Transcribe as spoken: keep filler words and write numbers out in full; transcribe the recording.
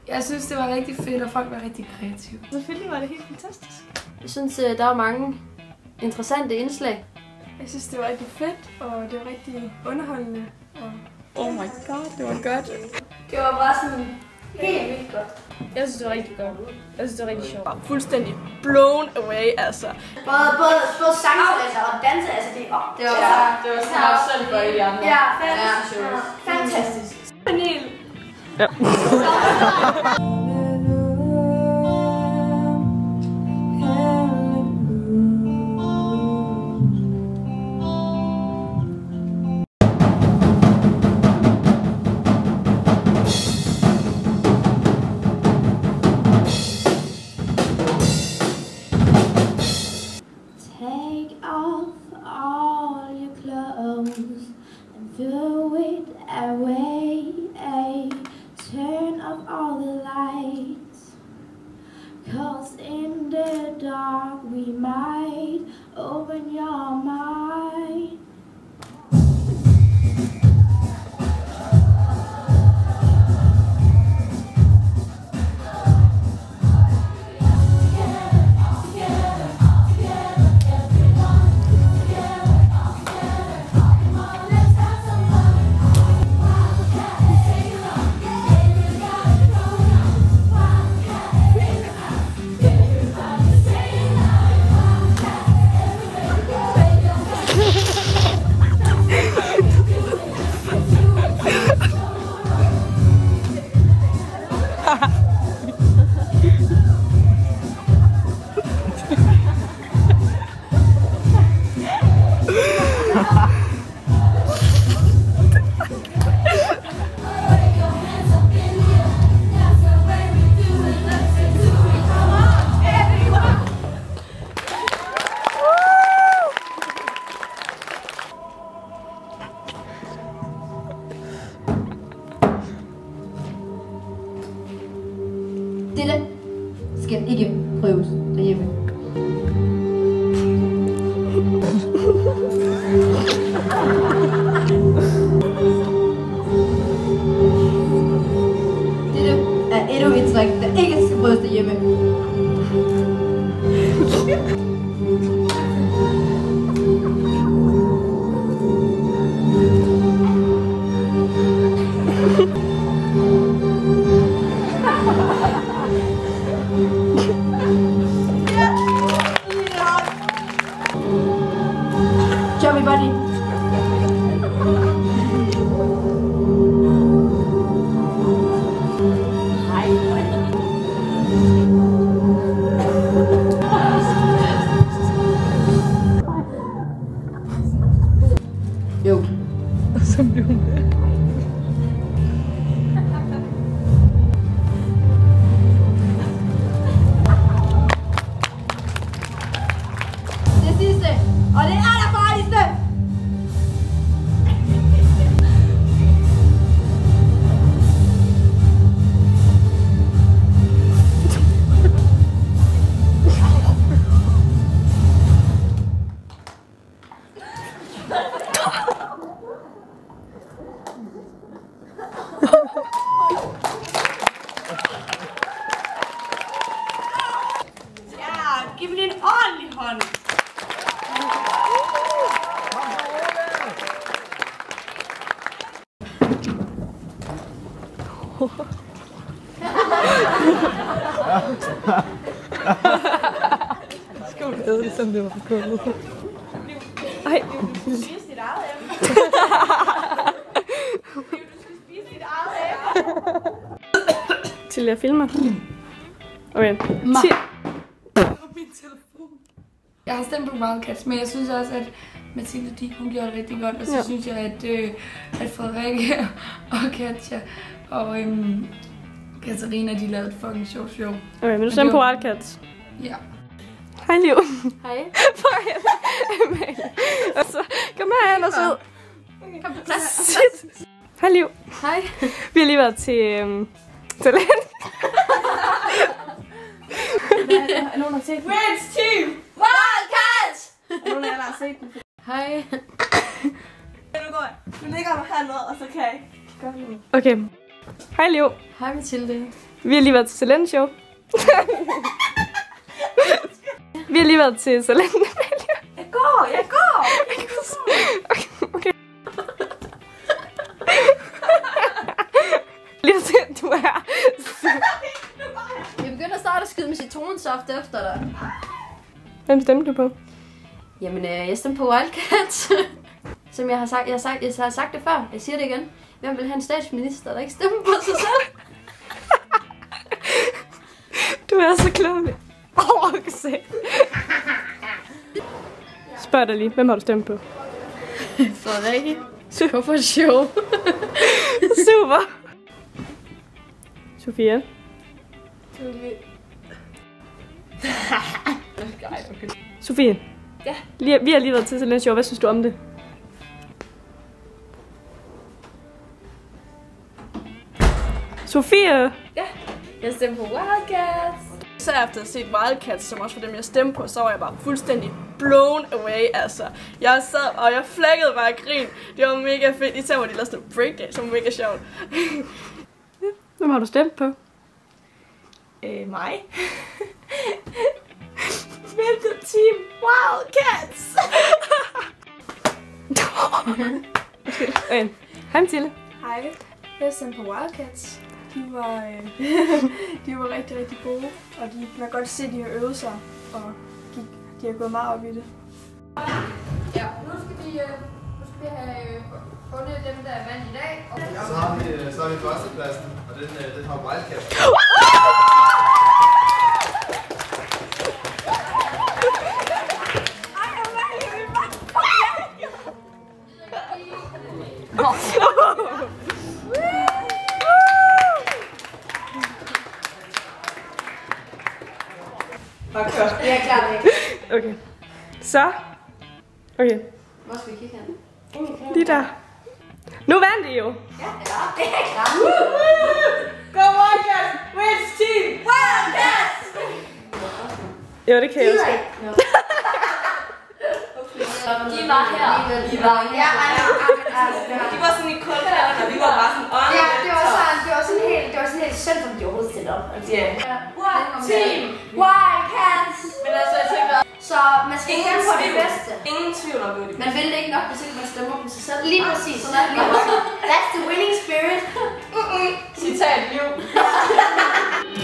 Jeg synes, det var rigtig fedt, og folk var rigtig kreative. Selvfølgelig var det helt fantastisk. Jeg synes, der var mange interessante indslag. Jeg synes, det var rigtig fedt, og det var rigtig underholdende. Og oh my god, det var godt. Det var bare sådan helt vildt godt. Jeg synes, det var rigtig godt. Jeg synes, det var rigtig sjovt. Fuldstændig blown away, altså. Både, både, både sangtalenter og danse, altså det, oh, det var bare... Det var sådan meget selv for alle andre. Ja, fantastisk. Ja, fantastisk. Panel. Ja. Take off all your clothes and throw it away. Turn off all the lights, 'cause in the dark we might open your mind. Dette skal ikke prøves derhjemme. Dette er endnu et trick, der ikke skal prøves derhjemme. Chubby buddy. Hej. Jo. Og så blev hun med. Det sidste, og det er der farligste. Ja, giv mig en ordentlig hånd. Skal hun æde det, som det var for koldt? Ej. Du skal spise dit eget æble. Du skal spise dit eget æble. Til jeg filmer. Okay. Ma. Min telefon. Jeg har stemt på Wildcats, men jeg synes også, at Mathilde Dik, hun gjorde det rigtig godt. Og så Ja. synes jeg, at, øh, at Frederikke og Katja og øhm, Katarina, de lavede et fucking sjovt show. Okay, men du stemmer på Wildcats. Ja. Hej, Liv. Hej. For Amalie. Og så, kom herhen og så. Kom på plads. Shit. Hej, Liv. Hej. Vi har lige været til øhm, talent. Er nogen, der har set den? Reds Team! Wildcats! Er nogen af jer, der har set den? Hej. Nu går jeg. Du ligger mig hernede, og så kan jeg gøre det. Okay. Hej, Liv. Hej Mathilde. Vi har lige været til Selene Show. Vi har lige været til Selene. Jeg går, jeg går! Okay, okay. Lige til, du er... Vi begynder snart at skyde med citronsaft efter dig. Hvem stemte du på? Jamen, øh, jeg stemte på Wildcats. Som jeg har sagt, jeg har sagt, jeg har sagt det før. Jeg siger det igen. Hvem vil have en statsminister, der ikke stemmer på sig selv? Du er så klog. Åh, oh, se. Spørg dig lige, hvem har du stemt på? Frederikke. Super for show. Super. Sofia. Sofie. Ja. Lige, vi har lige været til Selene Show. Hvad synes du om det? Sofie. Ja, jeg stemte på Wildcats. Så efter at have set Wildcats, som også var dem jeg stemte på, så var jeg bare fuldstændig blown away, altså. Jeg sad, og jeg flækkede bare af grin. Det var mega fedt, især hvor de lavede sådan en breakdance, som var mega sjovt. Hvem har du stemt på? Øh, mig. Væltet team Wildcats! Okay. Hej Mathilde. Hej, jeg stemte på Wildcats. De var, øh, de var rigtig, rigtig gode, og de, man kan godt se, at de har øvet sig, og de, de har gået meget op i det. Ja, nu skal vi, øh, nu skal vi have øh, fundet dem, der er vand i dag. Og Så har vi, så har vi førstepladsen, og den, den har Wildcats. jeg er klar med. Okay. Så. Okay. Hvor skal vi kigge hen? Lige der. Nu vandt I jo. Ja, det er klar. Go Wildcats! Which team? Wildcats! Jo, det kan jeg også. De var her. De var her. De var sådan i kulkalderne, og vi var bare sådan on. Ja, det var sådan, det var sådan helt, det var sådan helt selv, som de overhovedet stillede op. Altså, Ja. team Wildcats! Men altså, jeg tænker, Så man skal stemme på det bedste. ingen tvivl om det. Man vil det ikke nok, hvis ikke man stemmer på sig selv. Lige præcis. Sådan er det lige præcis. That's the winning spirit. Citat, liv.